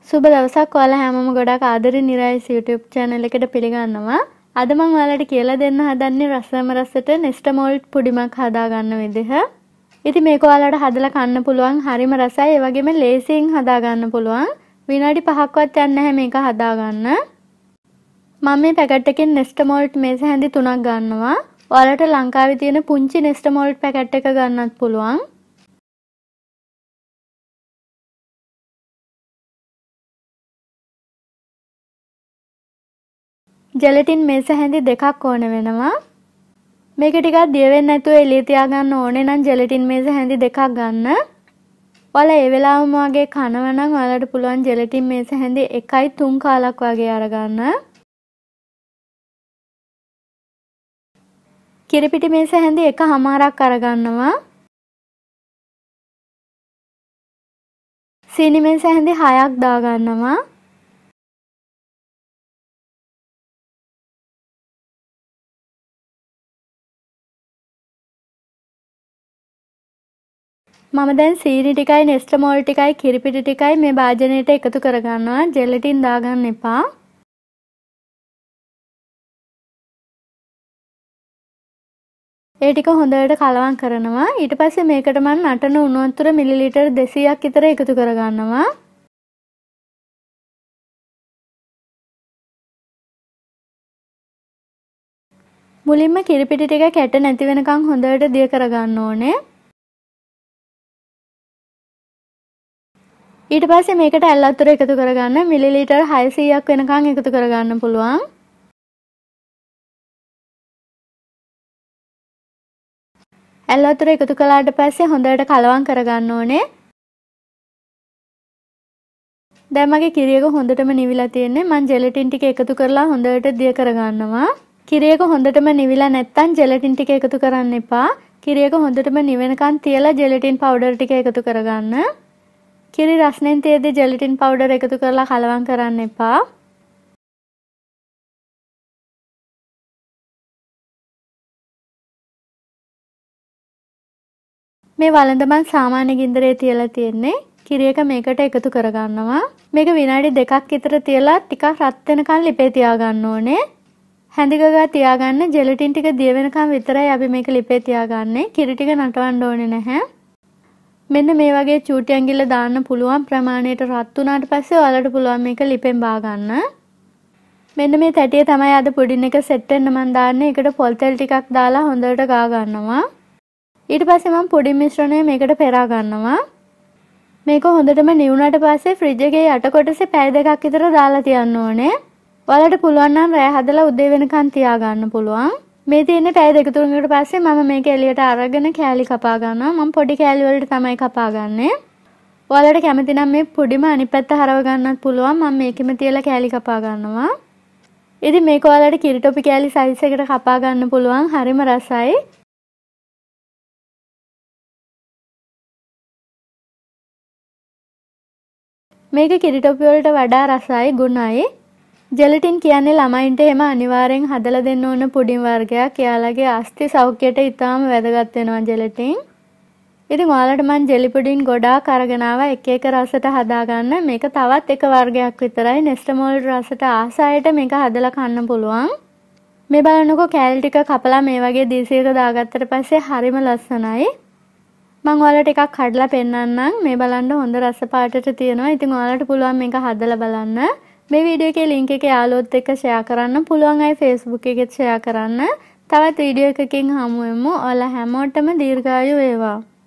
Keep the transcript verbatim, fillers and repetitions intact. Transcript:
සුබ දවසක් ඔයාලා හැමෝම ගොඩාක් ආදරෙන් නිරයිස් YouTube channel එකට පිළිගන්නවා. අද මම ඔයාලට කියලා දෙන්න හදන්නේ රසම රසට නෙස්ටමෝල්ට් පුඩිමක් හදා ගන්න විදිහ. ඉතින් මේක ඔයාලට හදලා කන්න පුළුවන් හරිම රසයි. ඒ වගේම ලේසියෙන් හදා ගන්න පුළුවන්. විනාඩි පහක්වත් යන්නේ නැහැ මේක හදා ගන්න. මම මේ පැකට් එකෙන් නෙස්ටමෝල්ට් මේස හැඳි තුනක් ගන්නවා. ඔයාලට ලංකාවේ තියෙන පුංචි නෙස්ටමෝල්ට් පැකට් එක ගන්නත් පුළුවන්. ජෙලටින් මේස හැඳි දෙකක් ඕන වෙනවා. මේක ටිකක් දිය වෙන්නේ නැතුව එළිය තියාගන්න ඕනේ නම් ජෙලටින් මේස හැඳි දෙකක් ගන්න. ඔයාලා ඒ වෙලාවම වගේ කනවා නම් ඔයාලට පුළුවන් ජෙලටින් මේස හැඳි එකයි තුන් කාලක් වගේ අරගන්න. කිරිපිටි මේස හැඳි එකමාරක් අරගන්නවා. සීනි මේස හැඳි හයක් දාගන්නවා. මම දැන් සීනි ටිකයි නෙස්ටමෝල් ටිකයි කිරිපිටි ටිකයි මේ භාජනයට එකතු කරගන්නවා. ජෙලටින් දාගන්න එපා. ඒ ටික හොඳට කලවම් කරනවා. ඊට පස්සේ මේකට මම නටන උණු වතුර මිලිලීටර් දෙසීයක් විතර එකතු කරගන්නවා. මුලින්ම කිරිපිටි ටික කැට නැති වෙනකන් හොඳට දිය කරගන්න ඕනේ. ඊට පස්සේ මේකට ඇල් වතුර එකතු කරගන්න මිලිලීටර් හයසීයක් වෙනකන් එකතු කරගන්න පුළුවන්. ඇල් වතුර එකතු කළාට පස්සේ හොඳට කලවම් කරගන්න ඕනේ. දැන් මගේ කිරි එක හොඳටම නිවිලා තියෙන්නේ. මම ජෙලටින් ටික එකතු කරලා හොඳට දිය කරගන්නවා. කිරි එක හොඳටම නිවිලා නැත්තම් ජෙලටින් ටික එකතු කරන්න එපා. කිරි එක හොඳටම නිවෙනකන් තියලා ජෙලටින් පවුඩර් ටික එකතු කරගන්න. කිරි රස්නෙන් තියදී ජෙලටින් පවුඩර් එකතු කරලා කලවම් කරන්න එපා. මේ වළඳ මන් සාමාන්‍ය ගින්දරේ තියලා තියෙන්නේ. කිරි එක මේකට එකතු කරගන්නවා. මේක විනාඩි දෙකක් විතර තියලා ටිකක් රත් වෙනකන් ලිපේ තියාගන්න ඕනේ. හැඳි ගගා තියාගන්න. ජෙලටින් ටික දිය වෙනකන් විතරයි අපි මේක ලිපේ තියාගන්නේ. කිරි ටික නටවන්න ඕනේ නැහැ. මෙන්න මේ වගේ චූටි ඇඟිල්ල දාන්න පුළුවන් ප්‍රමාණයට රත් වුණාට පස්සේ ඔයාලට පුළුවන් මේක ලිපෙන් බා ගන්න. මෙන්න මේ තැටිය තමයි අද පුඩින් එක සෙට් වෙන්න මම දාන්නේ. ඒකට පොල් තෙල් ටිකක් දාලා හොඳට ගා ගන්නවා. ඊට පස්සේ මම පුඩින් මිශ්‍රණය මේකට පෙරා ගන්නවා. මේක හොඳටම නිවුණාට පස්සේ ෆ්‍රිජ් එකේ යට කොටසේ පැය දෙකක් විතර දාලා තියන්න ඕනේ. ඔයාලට පුළුවන් නම් රෑ හදලා උදේ වෙනකන් තියා ගන්න පුළුවන්. මේ තියෙන්නේ පැය දෙක තුනකට පස්සේ මම මේක එළියට අරගෙන කෑලි කපා ගන්නවා. මම පොඩි කෑලි වලට තමයි කපා ගන්නෙ. ඔයාලට කැමති නම් මේ පොඩිම අනිත් පැත්ත හරව ගන්නත් පුළුවන්. මම මේකෙම තියලා කෑලි කපා ගන්නවා. ඉතින් මේක ඔයාලට කිරි ටොපි කෑලි සයිස් එකට කපා ගන්න පුළුවන්. හරිම රසයි. මේක කිරි ටොපි වලට වඩා රසයි, ගුණයි. ජෙලටින් කියන්නේ ළමයින්ට එහෙම අනිවාර්යෙන් හදලා දෙන්න ඕන පුඩින් වර්ගයක්. එයාලගේ අස්ථි සෞඛ්‍යයට ඉතාම වැදගත් වෙනවා ජෙලටින්. ඉතින් ඔයාලට මම ජෙලි පුඩින් ගොඩාක් අරගෙන ආවා එක එක රසට හදාගන්න. මේක තවත් එක වර්ගයක් විතරයි. නෙස්ටමෝල් රසට ආසායට මේක හදලා කන්න පුළුවන්. මේ බලන්නකෝ කෑලි ටික කපලා මේ වගේ දීසියක දාගත්තට පස්සේ හරිම ලස්සනයි. මම ඔයාලට එකක් කඩලා පෙන්නන්නම්. මේ බලන්න හොඳ රස පාටට තියෙනවා. ඉතින් ඔයාලට පුළුවන් මේක හදලා බලන්න. මේ වීඩියෝ එකේ ලින්ක් එක යාළුවොත් එක්ක ෂෙයා කරන්න පුළුවන්. අය Facebook එකෙත් ෂෙයා කරන්න. තවත් වීඩියෝ එකකින් හමු වෙමු. ඔයාලා හැමෝටම දීර්ඝායු වේවා.